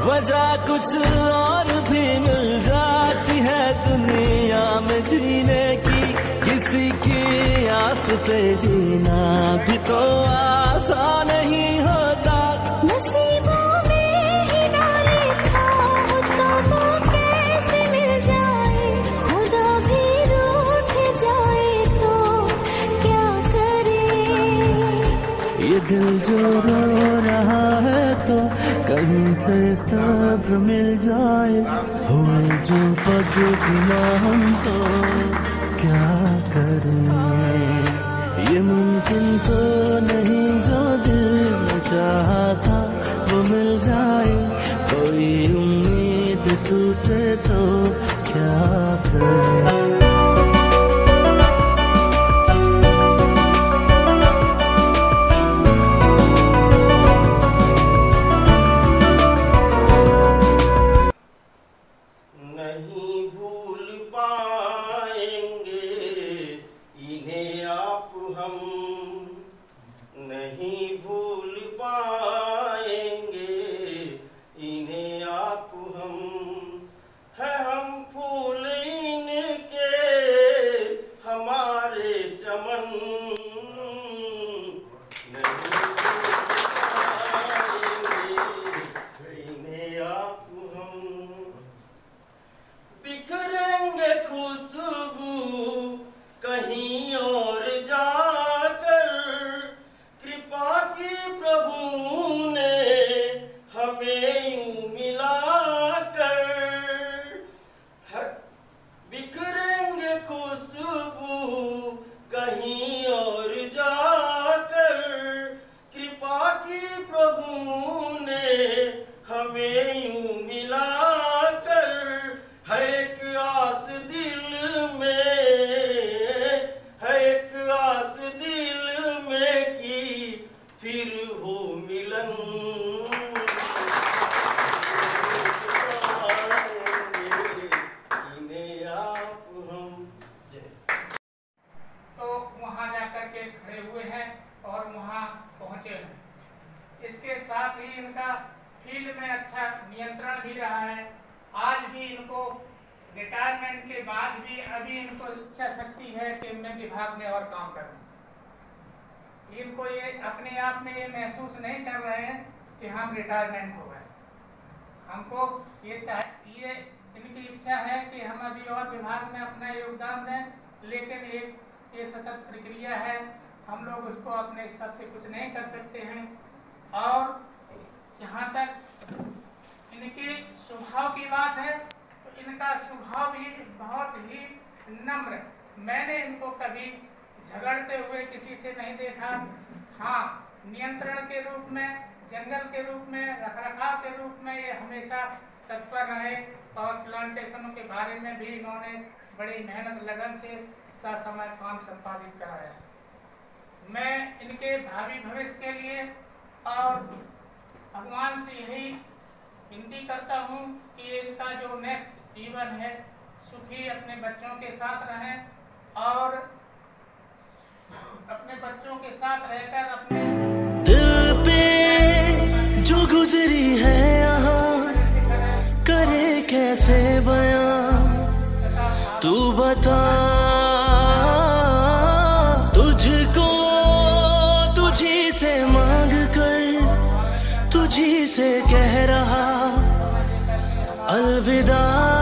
वजह कुछ और भी मिल जाती है दुनिया में जीने की, किसी की आस पे जीना भी तो आसान नहीं होता। नसीबों में ही ना लिखा हो तो वो कैसे मिल जाए, खुदा भी रूठ जाए तो क्या करे। ये दिल जो रो रहा है तो कहीं से सब्र मिल जाए, हुए जो बदगुमा हम तो क्या करें। ये मुमकिन तो नहीं जो दिल में चाहा था वो मिल जाए, कोई उम्मीद टूटे तो क्या करें। नहीं भूल पाएंगे इन्हें आप हम, है हम फूल इनके हमारे चमन। नहीं भूल पाएंगे इन्हें आप हम, बिखरेंगे खुशबू कहीं और जाकर, कृपा की प्रभु ने हमें यूं मिलाकर। बिखरेंगे खुशबू कहीं और जाकर, कृपा की प्रभु ने हमें यूं मिलाकर। है एक आस दिल में, है एक आस दिल में कि फिर हो मिलन। इन्हें आप हम। तो वहां जाकर के खड़े हुए हैं और वहां पहुंचे हैं। इसके साथ ही इनका फील्ड में अच्छा नियंत्रण भी रहा है। आज भी इनको रिटायरमेंट के बाद भी अभी इनको इच्छा शक्ति है कि मैं विभाग में और काम करूं। इनको ये अपने आप में ये महसूस नहीं कर रहे हैं कि हम रिटायरमेंट हो गए। हमको ये इनकी इच्छा है कि हम अभी और विभाग में अपना योगदान दें, लेकिन ये सतत प्रक्रिया है, हम लोग उसको अपने स्तर से कुछ नहीं कर सकते हैं। और जहाँ तक इनके स्वभाव की बात है तो इनका स्वभाव भी बहुत ही नम्र है। मैंने इनको कभी झगड़ते हुए किसी से नहीं देखा। हाँ, नियंत्रण के रूप में, जंगल के रूप में, रखरखाव के रूप में ये हमेशा तत्पर रहे और प्लांटेशनों के बारे में भी इन्होंने बड़ी मेहनत लगन से ससमय काम संपादित कराया। मैं इनके भावी भविष्य के लिए और भगवान से यही विनती करता हूँ कि इनका जो नेक्स्ट जीवन है सुखी अपने बच्चों के साथ रहें और अपने बच्चों के साथ रहकर अपने दिल पे जो गुजरी है यहाँ करे कैसे बयां, तू बता तुझको तुझी से मांग कर तुझी से कह रहा अलविदा।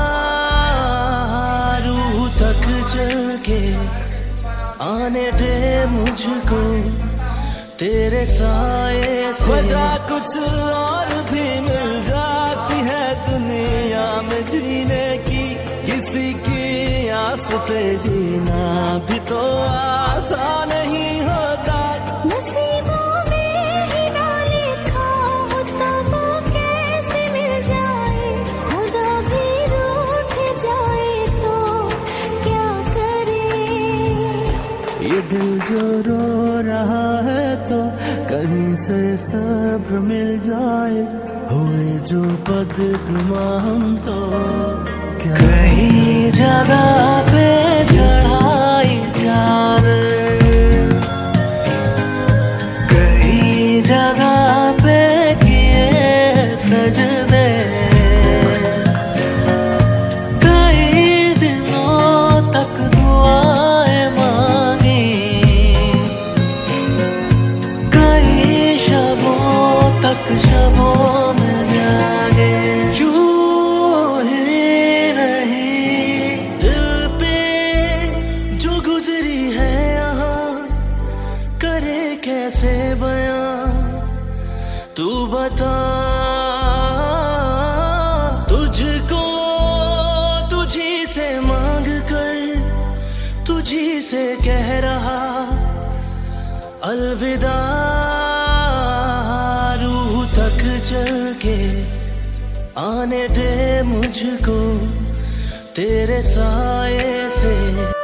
रूह तक चल के आने दे मुझको तेरे साए से। वजह कुछ और भी मिल जाती है दुनिया में जीने की, किसी की आस पे जीना भी तो आसान नहीं होता। नसीबों में ही ना लिखा हो तो वो कैसे मिल जाए, खुदा भी रूठ जाए तो क्या करे। ये दिल जो रो रहा है तो कहीं से सब्र मिल जाए, हुए जो बदगुमा हम तो क्या। कहीं जगह पे चढ़ाई चादर, कहीं जगह पे किए सजदे। बता, तुझको तुझी से मांग कर तुझी से कह रहा अलविदा। रूह तक चल के आने दे मुझको तेरे साए से।